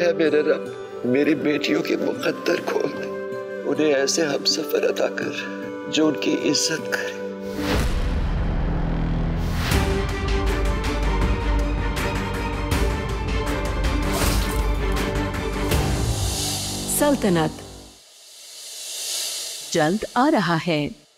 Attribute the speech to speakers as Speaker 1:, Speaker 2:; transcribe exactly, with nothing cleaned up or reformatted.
Speaker 1: ऐ मेरे रब, मेरी बेटियों के मुकद्दर खोल दे, उन्हें ऐसे हमसफर अता कर जो उनकी इज्जत करे।
Speaker 2: सल्तनत जल्द आ रहा है।